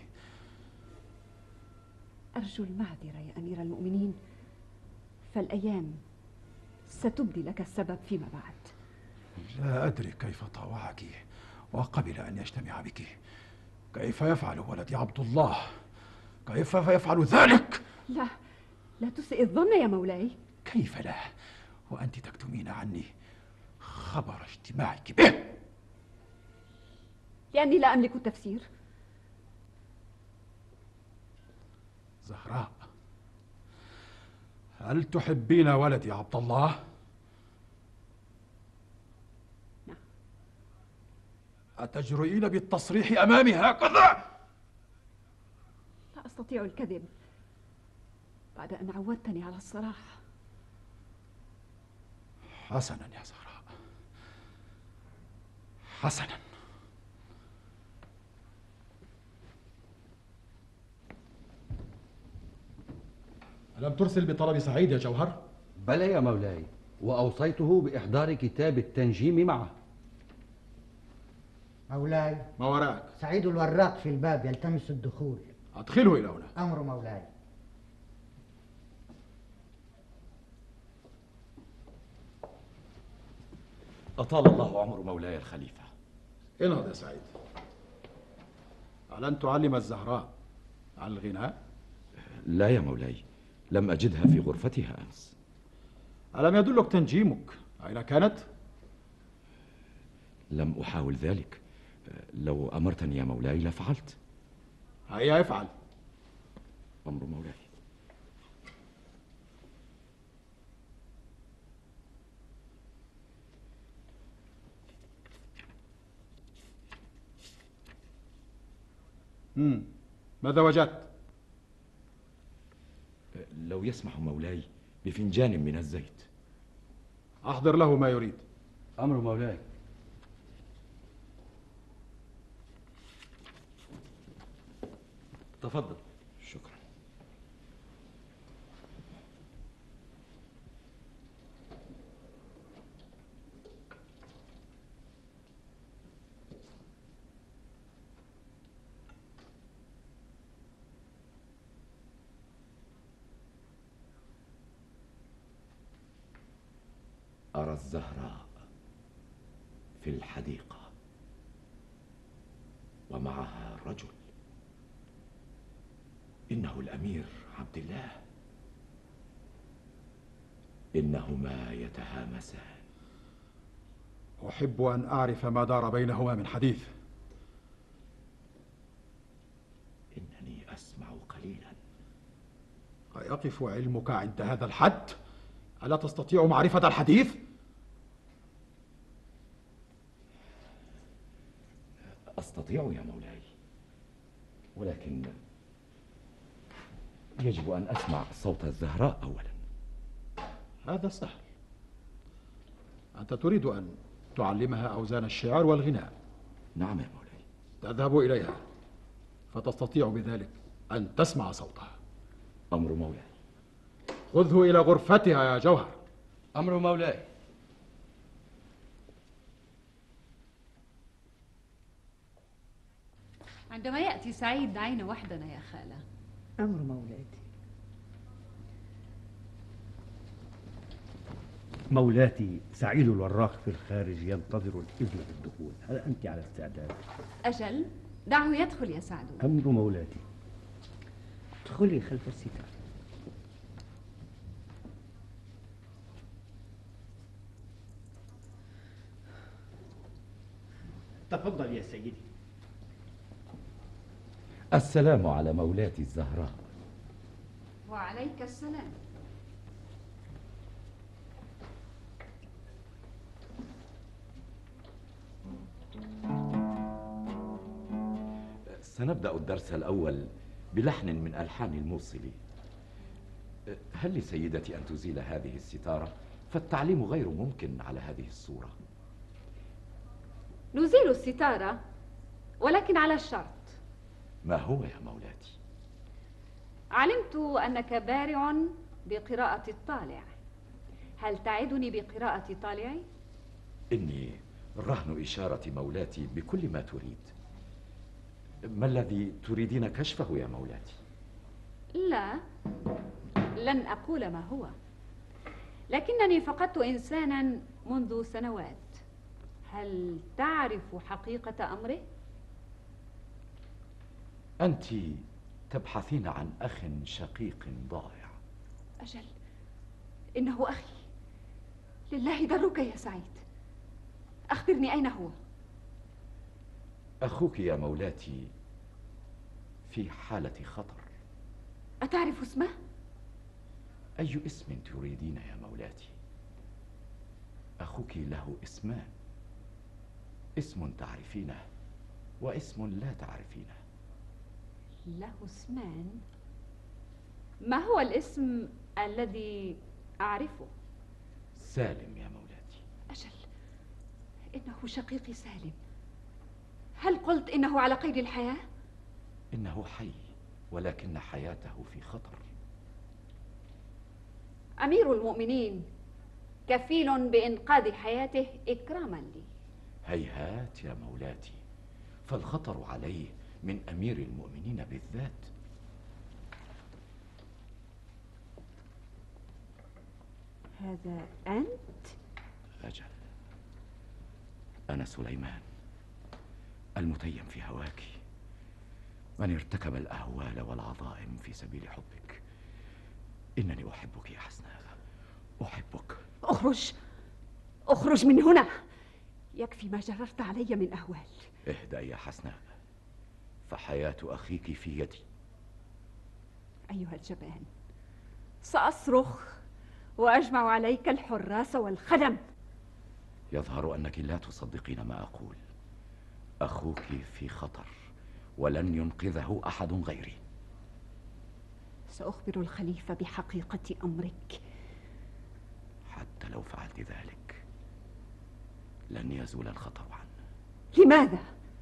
Speaker 2: أرجو المعذرة يا أمير المؤمنين، فالأيام ستبدي لك السبب فيما بعد.
Speaker 3: لا أدري كيف طاوعك وقبل أن يجتمع بك. كيف يفعل ولدي عبد الله؟ كيف يفعل ذلك؟
Speaker 2: لا، لا تسئ الظن يا مولاي.
Speaker 3: كيف لا وأنت تكتمين عني خبر اجتماعك به؟
Speaker 2: لأني لا أملك التفسير.
Speaker 3: زهراء، هل تحبين ولدي عبد الله؟ أتجرؤين بالتصريح أمامي هكذا؟
Speaker 2: لا أستطيع الكذب بعد أن عودتني على الصراحة.
Speaker 3: حسنا يا زهراء، حسنا. ألم ترسل بطلب سعيد يا جوهر؟
Speaker 11: بلى يا مولاي، وأوصيته بإحضار كتاب التنجيم معه.
Speaker 13: مولاي،
Speaker 3: ما وراءك؟
Speaker 13: سعيد الوراق في الباب يلتمس الدخول.
Speaker 3: أدخله إلى هنا.
Speaker 13: أمر مولاي.
Speaker 5: أطال الله عمر مولاي الخليفة.
Speaker 3: انهض يا سعيد. ألن تعلم الزهراء عن الغناء؟
Speaker 5: لا يا مولاي، لم أجدها في غرفتها أمس.
Speaker 3: ألم يدلك تنجيمك أين كانت؟
Speaker 5: لم أحاول ذلك، لو أمرتني يا مولاي لفعلت.
Speaker 3: هيا افعل.
Speaker 5: أمر مولاي.
Speaker 3: مم. ماذا وجدت؟
Speaker 5: لو يسمح مولاي بفنجان من الزيت.
Speaker 3: أحضر له ما يريد.
Speaker 11: أمر مولاي.
Speaker 5: تفضل. شكرا. أرى الزهراء في الحديقة ومعها رجل، إنه الأمير عبد الله. إنهما يتهامسان.
Speaker 3: أحب أن أعرف ما دار بينهما من حديث.
Speaker 5: إنني أسمع قليلا.
Speaker 3: أيقف علمك عند هذا الحد؟ ألا تستطيع معرفة الحديث؟
Speaker 5: أستطيع يا مولاي، ولكن يجب أن أسمع صوت الزهراء أولا.
Speaker 3: هذا سهل. أنت تريد أن تعلمها أوزان الشعر والغناء.
Speaker 5: نعم يا مولاي.
Speaker 3: تذهب إليها فتستطيع بذلك أن تسمع صوتها.
Speaker 5: أمر مولاي.
Speaker 3: خذه إلى غرفتها يا جوهر.
Speaker 11: أمر مولاي.
Speaker 2: عندما يأتي سعيد دعينا وحدنا يا خالة.
Speaker 1: أمر مولاتي.
Speaker 12: مولاتي، سعيد الوراق في الخارج ينتظر الإذن بالدخول، هل أنت على استعداد؟
Speaker 2: أجل، دعه يدخل يا سعد.
Speaker 12: أمر مولاتي.
Speaker 1: ادخلي خلف الستار.
Speaker 12: تفضل يا سيدي.
Speaker 5: السلام على مولاتي الزهراء.
Speaker 2: وعليك السلام.
Speaker 5: سنبدأ الدرس الأول بلحن من ألحان الموصلي. هل لسيدتي أن تزيل هذه الستارة؟ فالتعليم غير ممكن على هذه الصورة.
Speaker 2: نزيل الستارة، ولكن على الشرط.
Speaker 5: ما هو يا مولاتي؟
Speaker 2: علمت أنك بارع بقراءة الطالع. هل تعدني بقراءة طالعي؟
Speaker 5: إني رهن إشارة مولاتي بكل ما تريد. ما الذي تريدين كشفه يا مولاتي؟
Speaker 2: لا، لن أقول ما هو، لكنني فقدت إنسانا منذ سنوات. هل تعرف حقيقة أمره؟
Speaker 5: أنت تبحثين عن أخ شقيق ضائع.
Speaker 2: أجل، إنه أخي. لله درك يا سعيد، أخبرني أين هو؟
Speaker 5: أخوك يا مولاتي في حالة خطر.
Speaker 2: أتعرف اسمه؟
Speaker 5: أي اسم تريدين يا مولاتي؟ أخوك له اسمان. اسم تعرفينه واسم لا تعرفينه.
Speaker 2: له اسمان؟ ما هو الاسم الذي أعرفه؟
Speaker 5: سالم يا مولاتي.
Speaker 2: أجل، إنه شقيقي سالم. هل قلت إنه على قيد الحياة؟
Speaker 5: إنه حي ولكن حياته في خطر.
Speaker 2: أمير المؤمنين كفيل بإنقاذ حياته إكراما لي.
Speaker 5: هيهات يا مولاتي، فالخطر عليه من أمير المؤمنين بالذات.
Speaker 2: هذا أنت؟
Speaker 5: أجل، أنا سليمان المتيم في هواك، من ارتكب الأهوال والعظائم في سبيل حبك. إنني أحبك يا حسناء، أحبك.
Speaker 2: اخرج، اخرج من هنا. يكفي ما جررت علي من أهوال.
Speaker 5: اهدأ يا حسناء، فحياة أخيك في يدي.
Speaker 2: أيها الجبان، سأصرخ وأجمع عليك الحراس والخدم.
Speaker 5: يظهر أنك لا تصدقين ما أقول. أخوك في خطر ولن ينقذه أحد غيري.
Speaker 2: سأخبر الخليفة بحقيقة أمرك.
Speaker 5: حتى لو فعلت ذلك لن يزول الخطر عنه.
Speaker 2: لماذا؟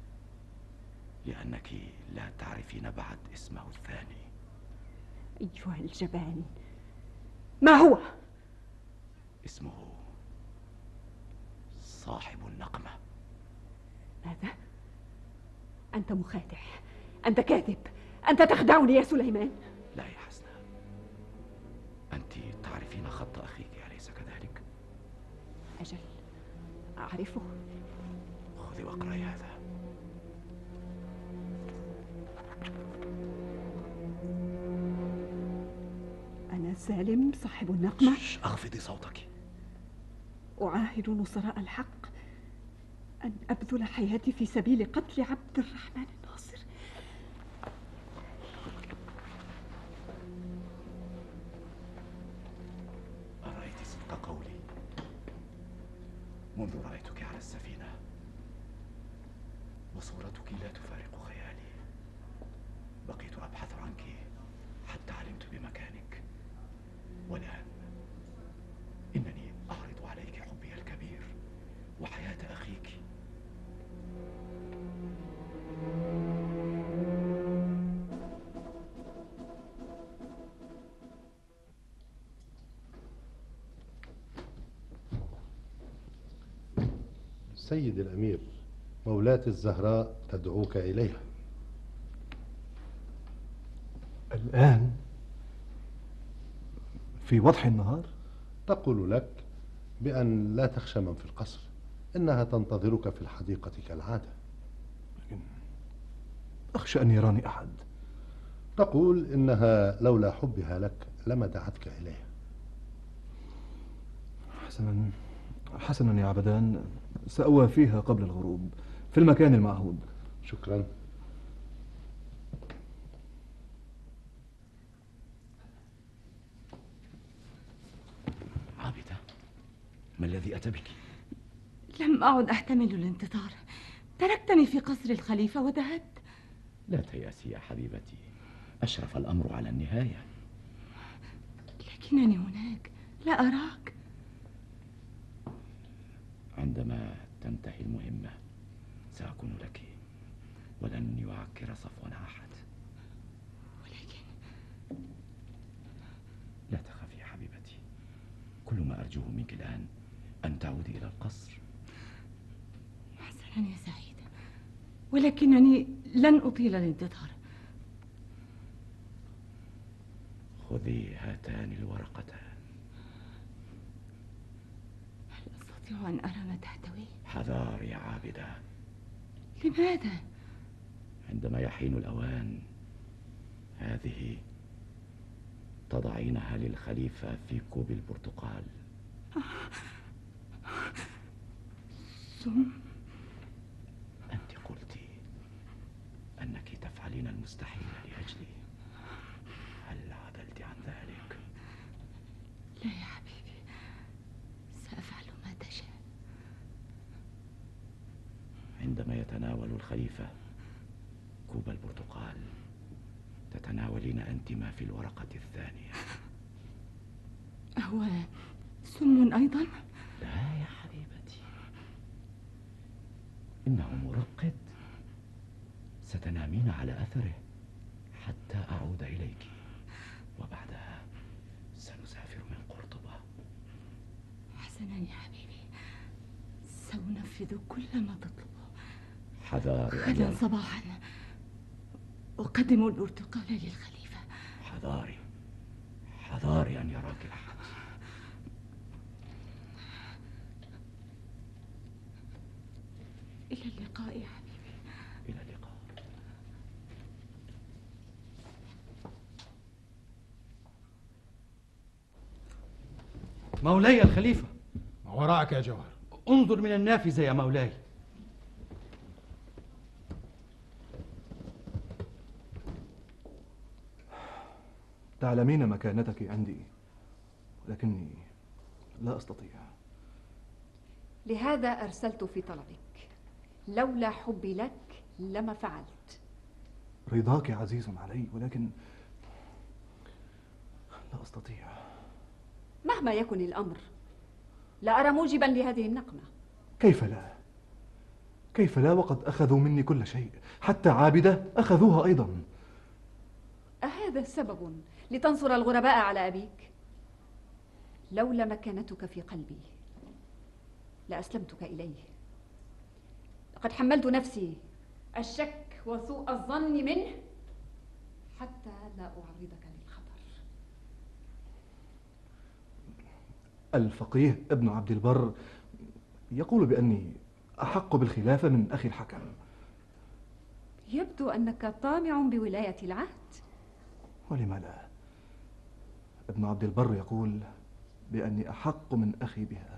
Speaker 5: لأنك لا تعرفين بعد اسمه الثاني.
Speaker 2: أيها الجبان، ما هو؟
Speaker 5: اسمه صاحب النقمة.
Speaker 2: ماذا؟ أنت مخادع، أنت كاذب، أنت تخدعني يا سليمان.
Speaker 5: لا يا حسناء، أنت تعرفين خط أخيك أليس كذلك؟
Speaker 2: أجل، أعرفه.
Speaker 5: خذي واقرأي هذا.
Speaker 2: أنا سالم صاحب النقمة.
Speaker 5: أخفضي صوتك.
Speaker 2: أعاهد نصراء الحق أن أبذل حياتي في سبيل قتل عبد الرحمن الناصر.
Speaker 5: أرأيت صدق قولي؟ منذ رأيتك على السفينة وصورتك لا تفارق خيالي، بقيت أبحث عنك حتى علمت بمكانك. والآن إنني أعرض عليك حبي الكبير وحياة أخيك.
Speaker 9: سيد الأمير، مولاة الزهراء تدعوك إليها.
Speaker 8: الآن؟ في وضح النهار؟
Speaker 9: تقول لك بأن لا تخشى من في القصر، إنها تنتظرك في الحديقة كالعادة.
Speaker 8: لكن أخشى أن يراني أحد.
Speaker 9: تقول إنها لولا حبها لك لما دعتك إليها.
Speaker 8: حسنا حسنا يا عبدان، سأوافيها قبل الغروب في المكان المعهود.
Speaker 9: شكرا.
Speaker 5: عابدة، ما الذي أتى بك؟
Speaker 6: لم أعد أحتمل الانتظار، تركتني في قصر الخليفة وذهبت.
Speaker 5: لا تيأسي يا حبيبتي، أشرف الأمر على النهاية.
Speaker 6: لكنني هناك لا أراك.
Speaker 5: عندما تنتهي المهمة سأكون لك، ولن يعكر صفونا أحد.
Speaker 6: ولكن
Speaker 5: لا تخافي يا حبيبتي، كل ما أرجوه منك الآن أن تعودي إلى القصر.
Speaker 6: حسنا يا سعيدة، ولكنني لن أطيل الانتظار.
Speaker 5: خذي هاتان الورقتان.
Speaker 6: هل أستطيع أن أرى ما تحتوي؟
Speaker 5: حذار يا عابدة.
Speaker 6: لماذا؟
Speaker 5: عندما يحين الأوان هذه تضعينها للخليفة في كوب البرتقال.
Speaker 6: ثم
Speaker 5: أنت قلت أنك تفعلين المستحيل لأجلي، هل عدلت عن ذلك؟
Speaker 6: لا يا حبيبي، سأفعل ما تشاء.
Speaker 5: عندما يتناول الخليفة كوب البرتقال تتناولين أنت ما في الورقة الثانية.
Speaker 2: هو سم أيضا؟
Speaker 5: لا يا حبيبتي، إنه مرقد، ستنامين على أثره حتى أعود إليك، وبعدها سنسافر من قرطبة.
Speaker 2: حسنا يا حبيبي، سأنفذ كل ما تطلبه.
Speaker 5: حذار
Speaker 2: غدا صباحا أقدم البرتقال للخليفة.
Speaker 5: حذاري حذاري أن يراك أحد.
Speaker 2: إلى اللقاء يا حبيبي.
Speaker 5: إلى اللقاء.
Speaker 11: مولاي الخليفة.
Speaker 3: ما وراءك يا جوهر؟
Speaker 11: انظر من النافذة يا مولاي.
Speaker 8: تعلمين مكانتك عندي، ولكني لا أستطيع.
Speaker 2: لهذا أرسلت في طلبك، لولا حبي لك لما فعلت.
Speaker 8: رضاك عزيز علي، ولكن لا أستطيع.
Speaker 2: مهما يكن الأمر لا أرى موجبا لهذه النقمة.
Speaker 8: كيف لا؟ كيف لا وقد أخذوا مني كل شيء، حتى عابدة أخذوها أيضا.
Speaker 2: أهذا سبب لتنصر الغرباء على أبيك؟ لولا مكانتك في قلبي لأسلمتك إليه. لقد حملت نفسي الشك وسوء الظن منه حتى لا أعرضك للخطر.
Speaker 8: الفقيه ابن عبد البر يقول بأني أحق بالخلافة من أخي الحكم.
Speaker 2: يبدو أنك طامع بولاية العهد.
Speaker 8: ولم لا؟ ابن عبد البر يقول بأني أحق من أخي بها.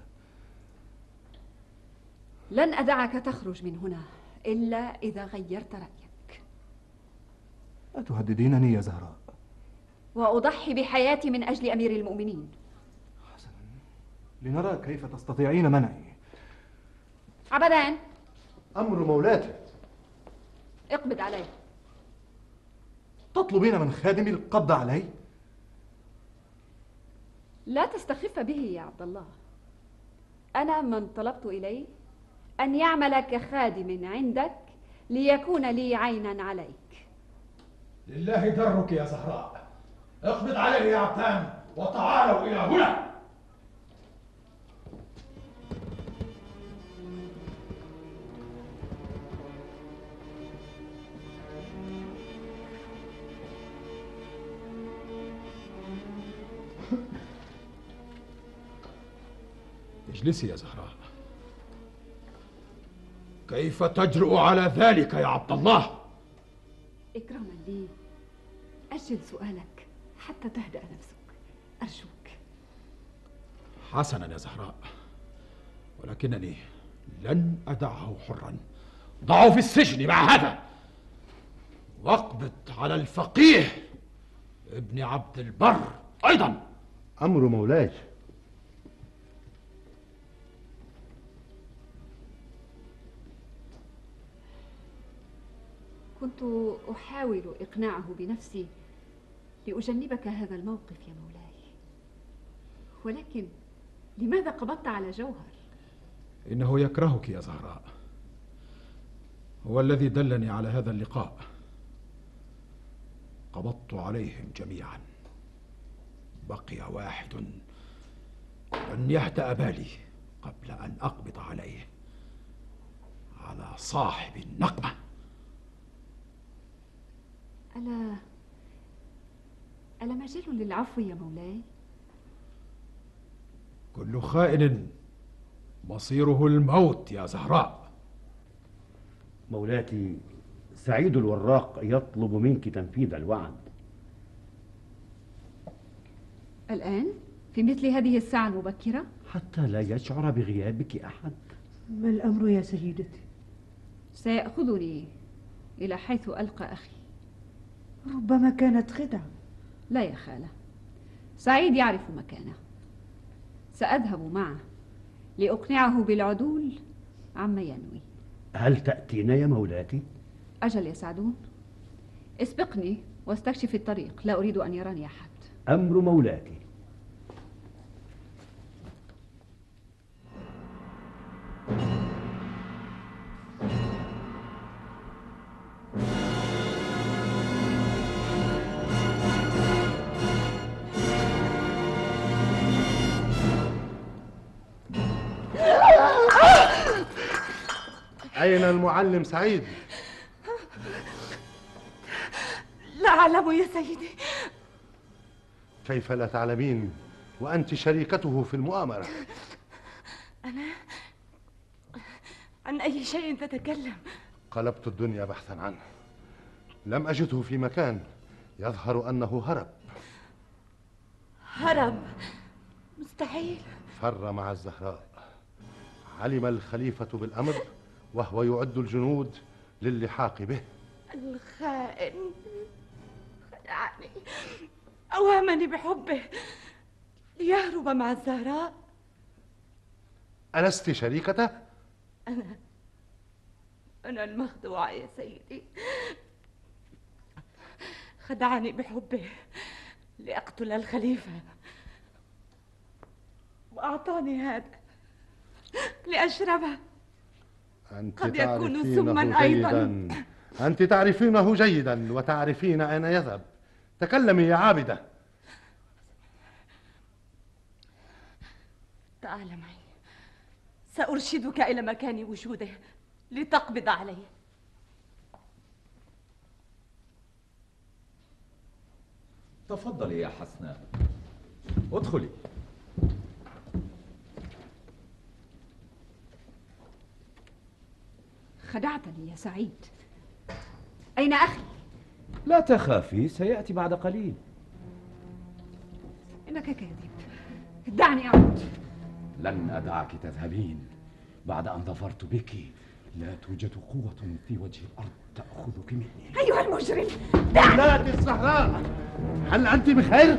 Speaker 2: لن أدعك تخرج من هنا إلا إذا غيرت رأيك.
Speaker 8: أتهددينني يا زهراء؟
Speaker 2: وأضحي بحياتي من أجل أمير المؤمنين.
Speaker 8: حسنا، لنرى كيف تستطيعين منعي.
Speaker 2: عبدان،
Speaker 9: أمر مولاتي.
Speaker 2: اقبض عليه.
Speaker 8: تطلبين من خادمي القبض علي؟
Speaker 2: لا تستخف به يا عبد الله. أنا من طلبت إليه أن يعمل كخادم عندك ليكون لي عينا عليك.
Speaker 3: لله درك يا زهراء، اقبض عليه يا عبدان وتعالوا إلى هنا. اجلسي يا زهراء. كيف تجرؤ على ذلك يا عبد الله؟
Speaker 2: إكراما لي أجل سؤالك حتى تهدأ نفسك، أرجوك.
Speaker 3: حسنا يا زهراء، ولكنني لن أدعه حرا. ضعه في السجن مع هذا، واقبض على الفقيه ابن عبد البر أيضا.
Speaker 9: أمر مولاي.
Speaker 2: كنت أحاول إقناعه بنفسي لأجنبك هذا الموقف يا مولاي، ولكن لماذا قبضت على جوهر؟
Speaker 3: إنه يكرهك يا زهراء، هو الذي دلني على هذا اللقاء. قبضت عليهم جميعا، بقي واحد أن يهدأ بالي قبل أن أقبض عليه، على صاحب النقمة.
Speaker 2: ألا ألا مجال للعفو يا مولاي؟
Speaker 3: كل خائن مصيره الموت يا زهراء.
Speaker 12: مولاتي، سعيد الوراق يطلب منك تنفيذ الوعد.
Speaker 2: الآن؟ في مثل هذه الساعة المبكرة؟
Speaker 12: حتى لا يشعر بغيابك أحد.
Speaker 1: ما الأمر يا سيدتي؟
Speaker 2: سيأخذني إلى حيث ألقى أخي.
Speaker 1: ربما كانت خدعة.
Speaker 2: لا يا خالة، سعيد يعرف مكانه. سأذهب معه لأقنعه بالعدول عما ينوي.
Speaker 12: هل تأتينا يا مولاتي؟
Speaker 2: أجل يا سعدون، اسبقني واستكشف الطريق، لا أريد أن يراني أحد.
Speaker 12: أمر مولاتي.
Speaker 9: أين المعلم سعيد؟
Speaker 6: لا أعلم يا سيدي.
Speaker 9: كيف لا تعلمين وأنت شريكته في المؤامرة؟
Speaker 6: أنا عن أي شيء تتكلم؟
Speaker 9: قلبت الدنيا بحثا عنه، لم أجده في مكان، يظهر أنه هرب.
Speaker 6: هرب؟ مستحيل.
Speaker 9: فر مع الزهراء. علم الخليفة بالأمر وهو يعد الجنود للحاق به.
Speaker 6: الخائن خدعني، أوهمني بحبه ليهرب مع الزهراء.
Speaker 9: ألست شريكته؟
Speaker 6: أنا أنا المخدوعة يا سيدي. خدعني بحبه لأقتل الخليفة، وأعطاني هذا لأشربه.
Speaker 9: أنت
Speaker 6: قد يكون
Speaker 9: تعرفينه
Speaker 6: سما أيضا.
Speaker 9: جيدا. أنت تعرفينه جيدا وتعرفين أين يذهب. تكلمي يا عابدة.
Speaker 6: تعال معي، سأرشدك إلى مكان وجوده لتقبض عليه.
Speaker 5: تفضلي يا حسناء، ادخلي.
Speaker 2: خدعتني يا سعيد. أين أخي؟
Speaker 5: لا تخافي، سيأتي بعد قليل.
Speaker 2: إنك كاذب، دعني أعود.
Speaker 5: لن أدعك تذهبين بعد أن ظفرت بك. لا توجد قوة في وجه الأرض تأخذك مني.
Speaker 2: أيها المجرم،
Speaker 9: دعني. الزهراء، هل أنت بخير؟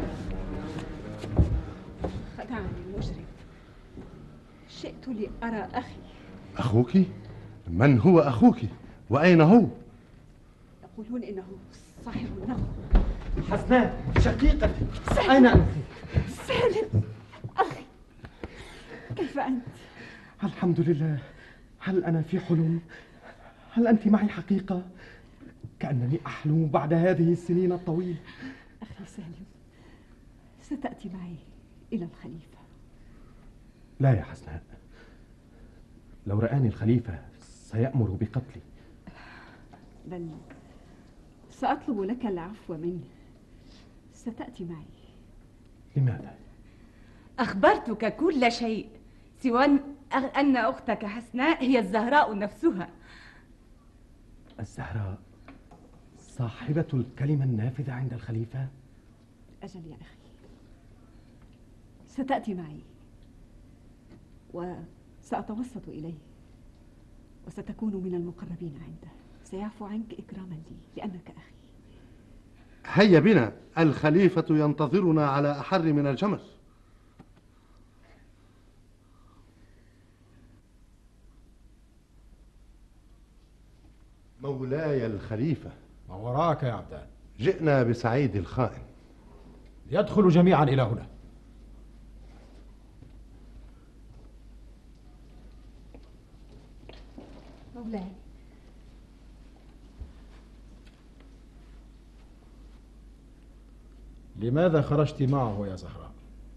Speaker 2: خدعني المجرم. شئت لأرى أخي.
Speaker 9: أخوك؟ من هو أخوك؟ وأين هو؟
Speaker 2: يقولون إنه صاحب النغم.
Speaker 7: حسناء شقيقتي،
Speaker 2: سالم.
Speaker 7: أين أنت؟
Speaker 2: سالم أخي، كيف أنت؟
Speaker 14: الحمد لله. هل أنا في حلم؟ هل أنت معي حقيقة؟ كأنني أحلم بعد هذه السنين الطويلة.
Speaker 2: أخي سالم، ستأتي معي إلى الخليفة.
Speaker 14: لا يا حسناء، لو رآني الخليفة سيأمر بقتلي.
Speaker 2: بل سأطلب لك العفو منه. ستأتي معي.
Speaker 14: لماذا؟
Speaker 6: أخبرتك كل شيء سوى أن أختك حسناء هي الزهراء نفسها.
Speaker 14: الزهراء صاحبة الكلمة النافذة عند الخليفة؟
Speaker 2: أجل يا أخي، ستأتي معي وسأتوسط إليه، وستكون من المقربين عنده. سيعفو عنك إكراما لي لأنك أخي.
Speaker 9: هيا بنا، الخليفة ينتظرنا على أحر من الجمر. مولاي الخليفة.
Speaker 3: ما وراك يا عبدان؟
Speaker 9: جئنا بسعيد الخائن.
Speaker 3: يدخل جميعا إلى هنا.
Speaker 2: مولاي،
Speaker 3: لماذا خرجت معه يا زهراء؟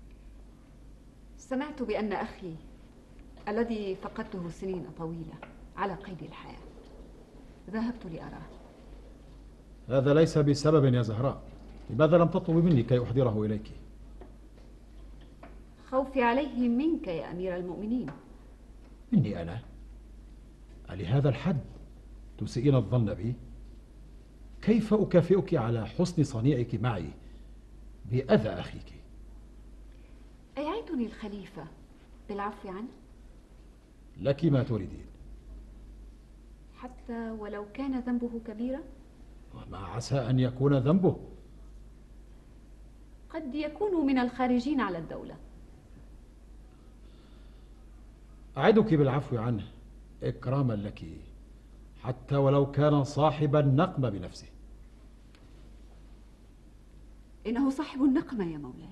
Speaker 2: سمعت بأن أخي الذي فقدته سنين طويلة على قيد الحياة، ذهبت لأراه.
Speaker 3: هذا ليس بسبب يا زهراء. لماذا لم تطلب مني كي أحضره إليك؟
Speaker 2: خوفي عليه منك يا أمير المؤمنين.
Speaker 3: مني أنا؟ ألهذا الحد تسيئين الظن بي؟ كيف أكافئك على حسن صنيعك معي بأذى أخيك؟
Speaker 2: أيعدني الخليفة بالعفو عنه؟
Speaker 3: لك ما تريدين.
Speaker 2: حتى ولو كان ذنبه كبيرا؟
Speaker 3: وما عسى أن يكون ذنبه؟
Speaker 2: قد يكون من الخارجين على الدولة.
Speaker 3: أعدك بالعفو عنه إكراما لك حتى ولو كان صاحب النقمة بنفسه.
Speaker 2: إنه صاحب النقمة يا مولاي.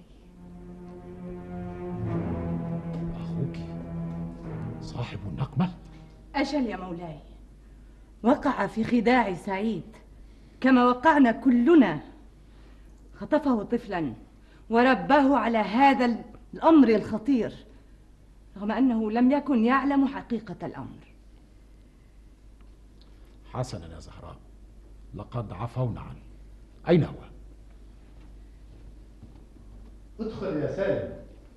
Speaker 3: أخوك صاحب النقمة؟
Speaker 6: أجل يا مولاي، وقع في خداع سعيد كما وقعنا كلنا. خطفه طفلا ورباه على هذا الأمر الخطير رغم أنه لم يكن يعلم حقيقة الأمر.
Speaker 3: حسنا يا زهراء، لقد عفونا عنه. أين هو؟
Speaker 9: ادخل يا سالم.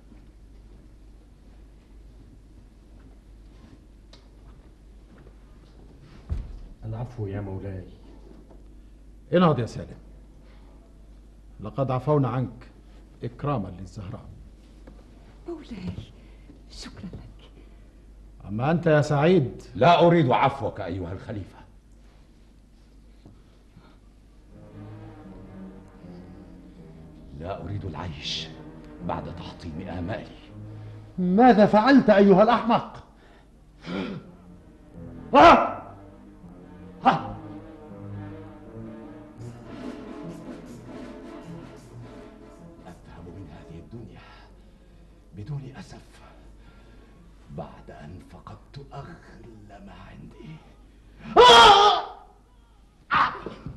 Speaker 14: العفو يا مولاي.
Speaker 3: انهض يا سالم، لقد عفونا عنك إكراما للزهراء.
Speaker 2: مولاي شكرا لك.
Speaker 3: أما أنت يا سعيد،
Speaker 5: لا أريد عفوك أيها الخليفة. لا أريد العيش بعد تحطيم آمالي.
Speaker 9: ماذا فعلت أيها الأحمق؟
Speaker 5: آه! ها! أذهب من هذه الدنيا بدون أسف بعد أن فقدت أغلى ما عندي. آه! آه!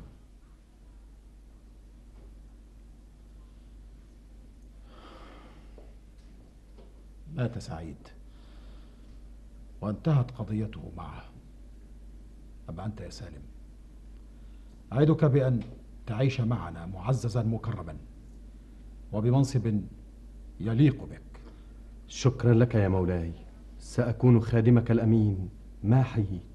Speaker 3: مات سعيد وانتهت قضيته معه. أما أنت يا سالم، أعدك بأن تعيش معنا معززا مكرما وبمنصب يليق بك.
Speaker 14: شكرا لك يا مولاي، سأكون خادمك الأمين ما حييت.